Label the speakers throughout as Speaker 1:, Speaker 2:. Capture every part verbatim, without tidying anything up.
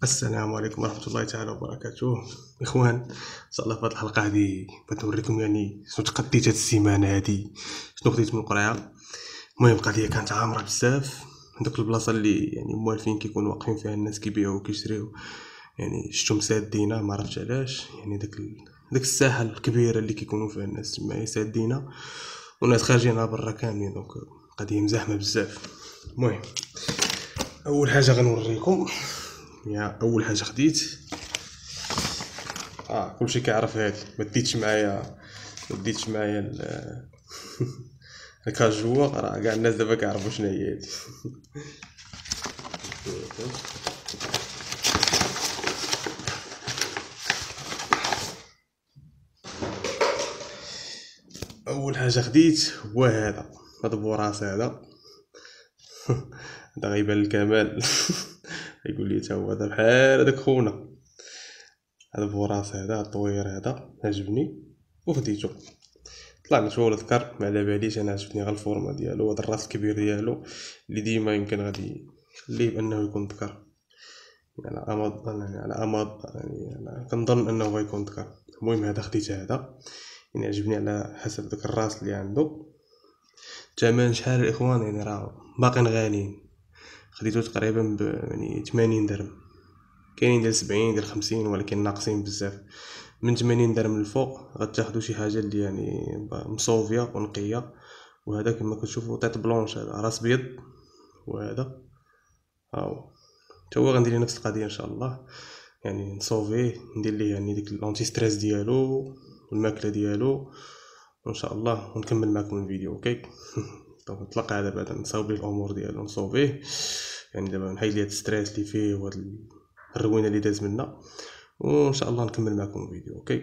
Speaker 1: السلام عليكم ورحمة الله تعالى وبركاته. إخوان، إن شاء الله في هذه الحلقة هذه بغيت نوريكم يعني شنو تقديت هاد السيمانة هادي، شنو خديت من القرعة. المهم القضية كانت عامرة بزاف. هادوك البلاصة اللي يعني موالفين كيكونوا واقفين فيها الناس كيبيعوا وكيشريو، يعني شفتهم مسادينا ما عرفتش علاش. يعني داك ال... داك الساحة الكبيرة اللي كيكونوا فيها الناس تما سادينا، والناس خارجين برا كاملين، دونك القضية مزاحمة بزاف. المهم أول حاجة غنوريكم، يا اول حاجه خديت اه كلشي كيعرف هادي. ما ديتش معايا ما ديتش معايا ال- الكاجوا، راه كاع الناس دابا كيعرفوا شنو هي هادي. اول حاجه خديت هو هذا هذا بوراس هذا. هذا غيبان الكمال. يقول لي تا هو هذا بحال هذاك خونا. هذا بوراس هذا الطوير هذا عجبني وخديتو. طلع مشهور ذكر ما على باليش، انا عجبني غير الفورما ديالو، هذا الراس الكبير ديالو اللي ديما يمكن غادي يخليه بانه يكون ذكر. يعني على امد يعني على امد يعني انا كنظن انه غيكون ذكر. المهم هذا خديت هذا، يعني عجبني على حسب داك الراس اللي عنده. الثمن شحال الاخوان؟ يعني راه باقين غاليين. خديته تقريبا ب يعني ثمانين درهم. كاينين ديال سبعين ديال خمسين، ولكن ناقصين بزاف. من ثمانين درهم الفوق غتاخدو شي حاجه اللي يعني مصوفيه ونقيه. وهذا كما كتشوفوا طيط بلونش، هذا راس بيض. وهذا ها هو تا هو غندير ليه نفس القضيه ان شاء الله، يعني نصوفيه ندير ليه يعني ديك لونتي ستريس ديالو والماكله ديالو، وان شاء الله ونكمل معكم الفيديو. اوكي. دونك نتلقى على بعد نصاوب ليه الامور ديالو نصوفيه، يعني دابا نحيد ليه الستريس اللي فيه وهاد الروينه اللي داز منا، وان شاء الله نكمل معكم الفيديو. اوكي.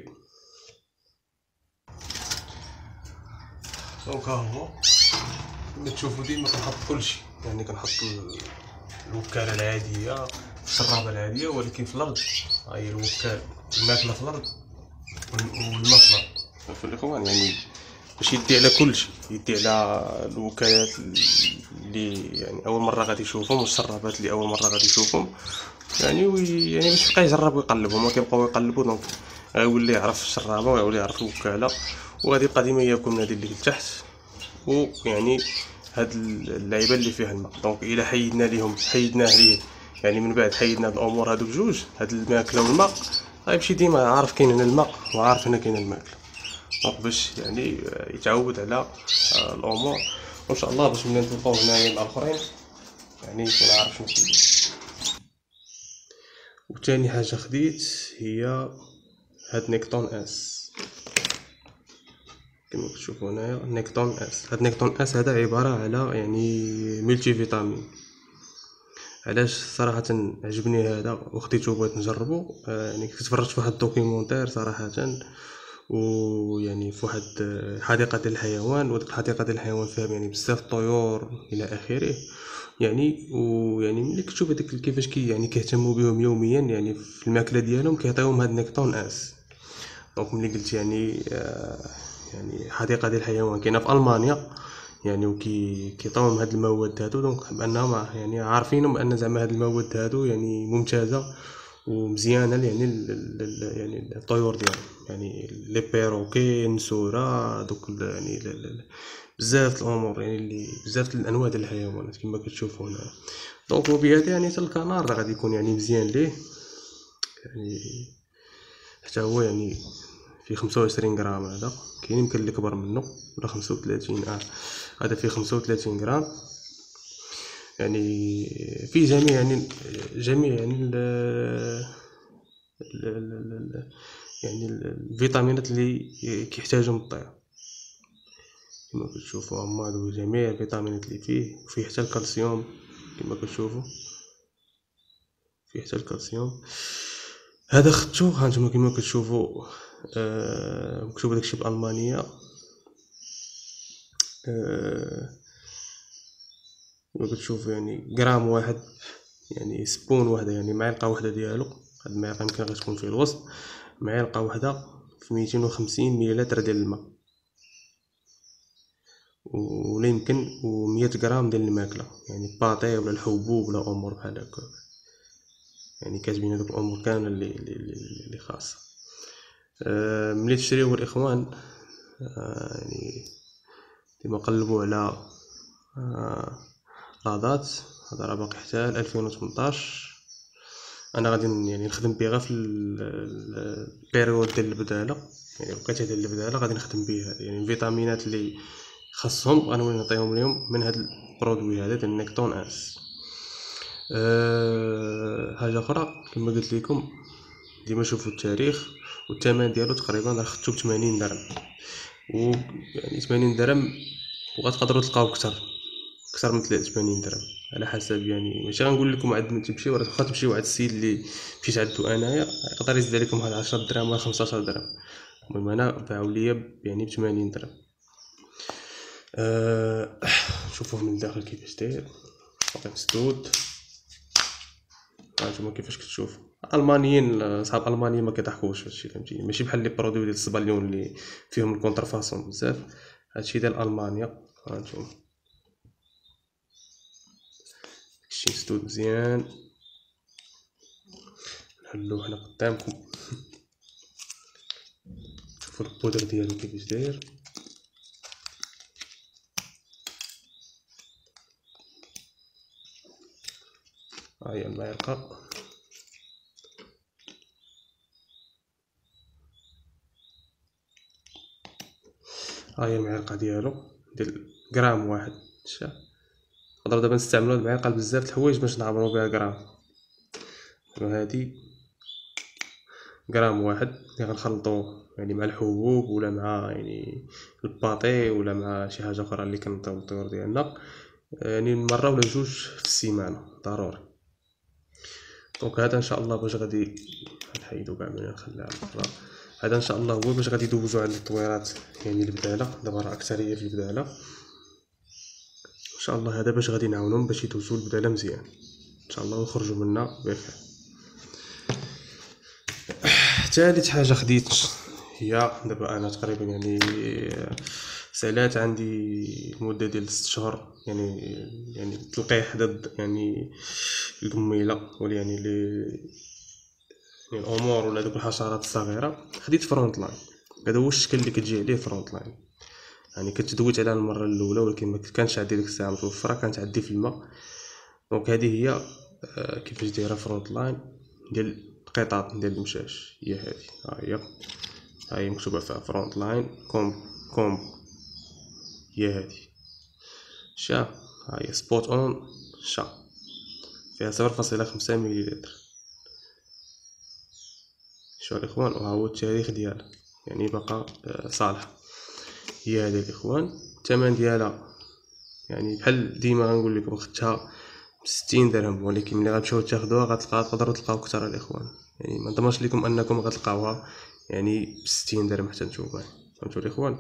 Speaker 1: دونك ها هو كما تشوفوا ديما كنحط كلشي، يعني كنحط الوكاله العاديه، الشرابه العاديه، ولكن في الارض هاي الوكاله، الماكله في الارض والماء في الارض. عرفتوا الاخوان؟ يعني باش يدي على كلشي، يدي على الوكالات اللي يعني اول مره غادي يشوفهم، والشرابات اللي اول مره غادي يشوفهم، يعني وي يعني باش يبقى يجرب ويقلبهم وكيبقاو يقلبوا. دونك غيولي يعرف الشرابه ويولي يعرف الوكاله، وغادي يبقى ديما ياكل من هذه اللي لتحت. ويعني هاد اللعيبه اللي فيها الماء، دونك الا حيدنا ليهم حيدناه ليه، يعني من بعد حيدنا هاد الامور هادوك جوج، هاد الماكله والماء، غيمشي ديما عارف كاين هنا الماء وعارف هنا كاين الماكله. دونك باش يعني يتعود على الامور، وان شاء الله باش ملي نتلقاو هنايا مع الاخرين يعني يكون عارف شنو كاين. وثاني حاجه خديت هي هاد نيكتون اس. كما كتشوفوا هنايا نيكتون اس. هاد نيكتون اس هذا عباره على يعني ملتي فيتامين. علاش صراحه عجبني هذا وخديته وبغيت نجربو؟ آه يعني كنت تفرجت في واحد الدوكيومونتير صراحه، ويعني في واحد حديقه ديال الحيوان، وديك الحديقه ديال الحيوان فيها يعني بزاف الطيور الى اخره. يعني ويعني ملي كتشوف هذيك كيفاش كي يعني كيهتموا بهم يوميا، يعني في الماكله ديالهم كيعطيوهم هاد نيكتون اس. دونك ملي قلت يعني آه يعني حديقه ديال الحيوان كاينه في المانيا، يعني وكي كيعطيوهم هاد المواد هادو، دونك بانهم يعني عارفين بان زعما هاد المواد هادو يعني ممتازه ومزيانه يعني ال ال يعني الطيور ديالهم، يعني لي بيروكي، النسوره، دوك يعني ال- ال- بزاف الامور، يعني اللي بزاف الانواع ديال الحيوانات كما كتشوفوا هنا. دونك وبهذا يعني حتى الكنار راه غادي يكون يعني مزيان ليه، يعني حتى هو يعني فيه خمسة وعشرين غرام. هذا كاين يمكن اللي كبر منه ولا خمسة وثلاثين. اه هذا فيه خمسة وثلاثين غرام، يعني فيه جميع يعني جميع يعني ال ال- ال- ال- يعني الفيتامينات اللي كيحتاجهم الطير. كما كتشوفوا هما هادو جميع الفيتامينات اللي فيه، وفيه حتى الكالسيوم كما كتشوفوا، فيه حتى الكالسيوم. هذا خدتو هانتوما كما كتشوفوا، آه مكتوب داكشي بالالمانيه. آه كما كتشوفوا يعني غرام واحد، يعني سبون واحده، يعني معلقه واحده ديالو. هاد المعلقه يمكن غتكون في الوسط، معلقه واحده في ميتين وخمسين مليلتر ديال الماء، ولا يمكن ومية غرام ديال الماكله، يعني باتي ولا الحبوب ولا امور بحال هكا. يعني كاتبين هذوك الامور كامله اللي اللي, اللي خاصه. أه ملي تشريوه الاخوان أه يعني ديما قلبوا على أه لاضات، هذا راه باقي حتى ألفين وثمنطاش. انا غادي يعني نخدم بيه غير في البيريود ديال البداله، يعني الوقيته ديال البداله غادي نخدم بيه، يعني الفيتامينات اللي خاصهم غنولي نعطيهم لهم من هاد البرودوي هذا ديال نيكتون اس. أه حاجه اخرى كما قلت لكم ديما شوفوا التاريخ، والثمن ديالو تقريبا راه خدتو بثمانين درهم، و يعني ثمانين درهم وغتقدروا تلقاو اكثر اكثر من ثمانين درهم على حسب. يعني ماشي غنقول لكم عاد ما تمشيو، راه واخا تمشيو عند السيد اللي مشيت عندو انايا يقدر يزيد عليكم واحد عشرة دراهم ولا خمسطاش درهم. المهم انا باعوا ليا يعني ب ثمانين درهم. أه شوفوه من الداخل كيفاش داير، باقي مسدود. هانتوما كيفاش كتشوفوا المانيين، صحاب المانيين ما كيضحكوش هادشي، فهمتي؟ ماشي بحال لي برودوي ديال الصباليون اللي فيهم الكونترفاسون بزاف. هادشي ديال المانيا، هانتوما داكشي مسدود مزيان. نحلوه هنا قدامكم شوفوا البودر ديالو كيفاش داير. ها هي المعلقه، ها هي المعلقه ديالو ديال غرام واحد. شا نقدروا دابا نستعملوا هاد المعلقه بزاف د الحوايج باش نعبروا بها غرام. وهادي غرام واحد اللي غنخلطوه يعني مع الحبوب ولا مع يعني الباطي ولا مع شي حاجه اخرى اللي كنطيو الطيور ديالنا، يعني مره ولا جوج في السيمانه ضروري. دونك هذا ان شاء الله باش غادي نحيدو كاع من نخليها على برا. هذا ان شاء الله هو باش غادي يدوزو عند الطويرات يعني البداله، دابا راه اكثريه في البداله ان شاء الله. هذا باش غادي نعاونهم باش يدوزو البداله مزيان ان شاء الله ويخرجوا منا بخير. ثالث حاجه خديت هي دابا انا تقريبا يعني سالات عندي مده ديال ست شهور، يعني يعني التلقيح ضد يعني القميله ولا يعني لي يعني الامور ولا دوك الحشرات الصغيره. خديت فرونت لاين، هذا هو الشكل اللي كتجي عليه فرونت لاين. يعني كنت دويت عليها المره الاولى ولكن ما كانش عندي ديك الساعه متوفره، كانت عندي في الماء. دونك هذه هي آه كيفاش دايره فرونت لاين ديال القطاط ديال المشاش. هي هذه، ها هي ها هي مكتوبه فيها فرونت لاين كوم كوم. هي هذه شا، ها هي سبوت اون شا، فيها صفر فاصلة خمسة مليلتر. شو الاخوان، وها هو التاريخ ديالها يعني بقى آه صالحه. هي هذه الاخوان، الثمن ديالها يعني بحال ديما غنقول لكم خدتها بستين درهم، ولكن ملي غتمشيو تاخدوها غتلقاو تقدروا تلقاو كثر الاخوان. يعني ما نضمنش لكم انكم غتلقاوها يعني بستين درهم حتى نتوما، فهمتوا الاخوان؟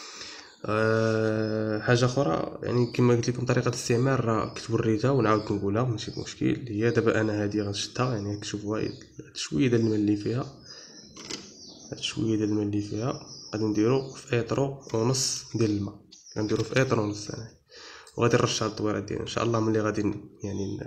Speaker 1: أه حاجه اخرى يعني كما قلت لكم طريقه الاستعمال راه كنت وريتها ونعاود نقولها ماشي مشكل. هي دابا انا هذه غنشدها يعني كتشوفوها شويه ديال الماء اللي فيها، هاد شويه ديال الماء اللي فيها غادي نديرو في ايطرو ونص ديال الماء، غنديرو في ايطرو ونص انا، وغادي نرش على الطويرات ديالي ان شاء الله. ملي غادي يعني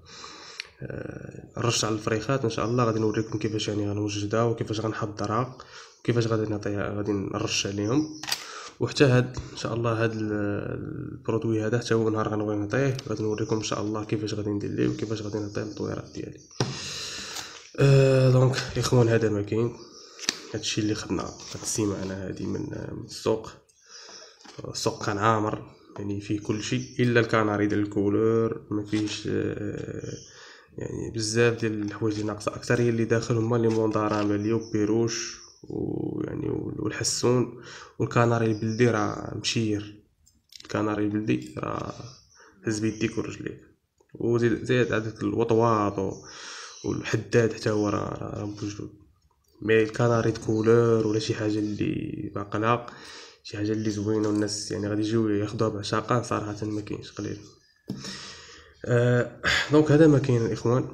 Speaker 1: نرش على الفريخات ان شاء الله غادي نوريكم كيفاش يعني غنوجدها وكيفاش غنحضرها وكيفاش غادي نعطيها غادي نرش عليهم. وحتى هاد ان شاء الله هاد البرودوي هذا حتى هو نهار غنبغي نعطيه غادي نوريكم ان شاء الله كيفاش غادي ندير ليه وكيفاش غادي نعطيه للطويرات ديالي. أه دونك الاخوان هذا ما كاين، هادشي اللي خدنا هاد السيمانه هادي من السوق. السوق كان عامر يعني فيه كل شيء الا الكناري ديال الكولور، ما فيش يعني بزاف ديال الحوايج اللي ناقصه. اكثر هي اللي داخل هما لي مونداران باليو بيروش ويعني والحسون والكناري البلدي راه مشير. الكناري البلدي راه هز بيديك ورجليك، وزيد زيد عندك الوطواط والحداد حتى هو راه بوجدود. مي الكناري كولور ولا شي حاجه اللي باقله شي حاجه اللي زوينه والناس يعني غادي يجيو ياخذوها بعشاقه صراحه ما كاينش قليل. أه دونك هذا ما كاين الاخوان.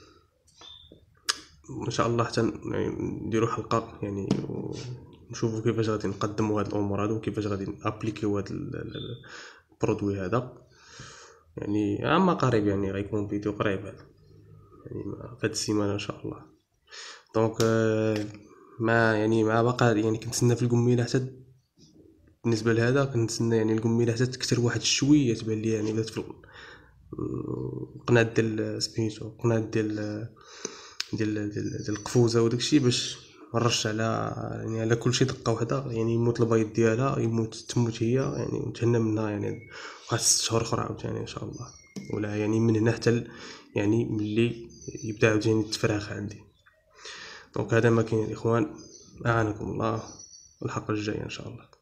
Speaker 1: ان شاء الله حتى نديروا حلقه يعني ونشوفوا كيفاش غادي نقدموا هاد الامور هادو وكيفاش غادي نابليكيو هاد البرودوي هذا. يعني عما قريب يعني غيكون فيديو قريب هذا. يعني في هاد السيمانه ان شاء الله. دونك آه، مع يعني مع بقى يعني كنتسنى في القميله حتى بالنسبه لهذا كنتسنى يعني القميله حتى تكثر واحد شويه، تبان لي يعني بدات في القناع ديال سميتو القناع ديال ديال ديال ديال القفوزه وداكشي، باش مرش على يعني على كلشي دقه واحده، يعني يموت البيض ديالها، يموت تموت هي يعني ونتهنى منها يعني واحد ست شهور اخرى عاوتاني ان شاء الله، ولا يعني من هنا حتى ال- يعني ملي يبدا عاوتاني التفراخ عندي. دونك هذا ما كاين الاخوان، اعانكم الله، والحلقه الجايه ان شاء الله.